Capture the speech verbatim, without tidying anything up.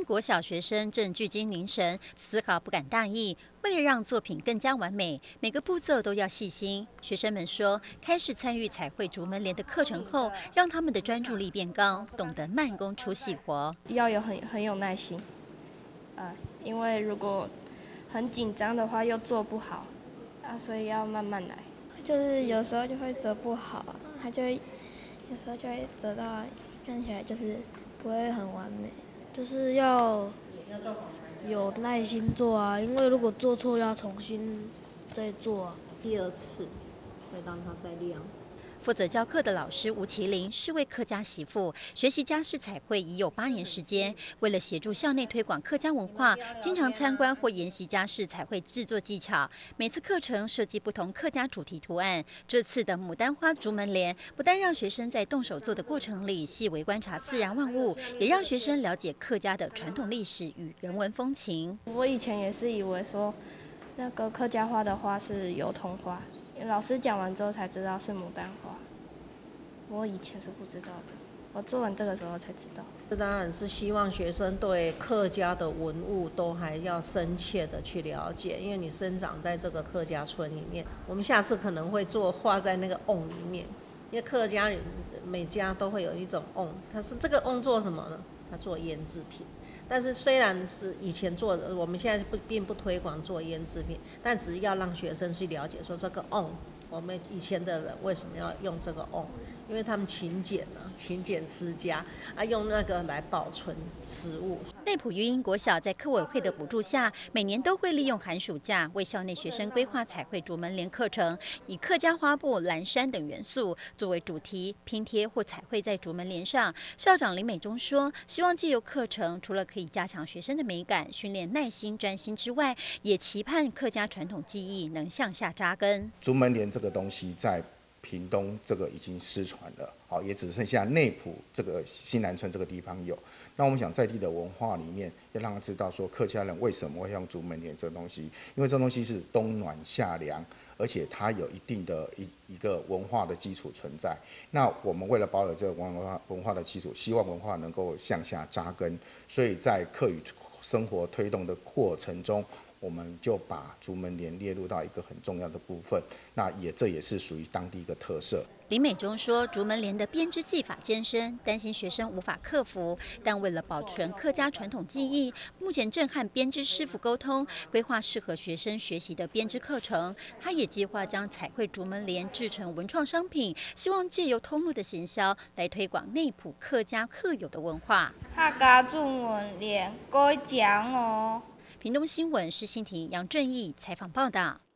国小学生正聚精凝神思考不敢大意，为了让作品更加完美，每个步骤都要细心。学生们说，开始参与彩绘竹门帘的课程后，让他们的专注力变高，懂得慢工出细活。 要有很很有耐心啊，因为如果很紧张的话又做不好啊，所以要慢慢来。 就是有时候就会折不好，它就会有时候就会折到看起来就是不会很完美。 就是要有耐心做啊，因为如果做错要重新再做啊。 第二次会让它再亮。 负责教课的老师吴麒麟是位客家媳妇，学习家式彩绘已有八年时间。为了协助校内推广客家文化，经常参观或研习家式彩绘制作技巧。每次课程设计不同客家主题图案。这次的牡丹花竹门帘，不但让学生在动手做的过程里细微观察自然万物，也让学生了解客家的传统历史与人文风情。 我以前也是以为说，那个客家花的花是油桐花。老师讲完之后才知道是牡丹花，我以前是不知道的，我做完这个时候才知道。 这当然是希望学生对客家的文物都还要深切的去了解，因为你生长在这个客家村里面。我们下次可能会做画在那个瓮里面，因为客家人每家都会有一种瓮，它是这个瓮做什么呢？它做腌制品。但是虽然是以前做的，我们现在不并不推广做腌制品，但只要让学生去了解说这个瓮，我们以前的人为什么要用这个瓮？因为他们勤俭啊，勤俭持家啊，用那个来保存食物。 内埔育英国小在客委会的补助下，每年都会利用寒暑假为校内学生规划彩绘竹门帘课程，以客家花布、蓝山等元素作为主题，拼贴或彩绘在竹门帘上。校长林美忠说，希望借由课程，除了可以加强学生的美感、训练耐心、专心之外，也期盼客家传统技艺能向下扎根。 竹门帘这个东西在屏东这个已经失传了，好，也只剩下内埔这个新南村这个地方有。那我们想在地的文化里面，要让他知道说客家人为什么会用竹门帘这个东西，因为这东西是冬暖夏凉，而且它有一定的一一个文化的基础存在。那我们为了保有这个文化文化的基础，希望文化能够向下扎根，所以在课语生活推动的过程中，我们就把竹门帘列入到一个很重要的部分，那也这也是属于当地一个特色。 林美忠说，竹门帘的编织技法艰深，担心学生无法克服，但为了保存客家传统技艺，目前正和编织师傅沟通，规划适合学生学习的编织课程。他也计划将彩绘竹门帘制成文创商品，希望借由通路的行销来推广内埔客家特有的文化。 客家竹门帘改讲哦。 屏东新闻施欣婷、杨正义采访报道。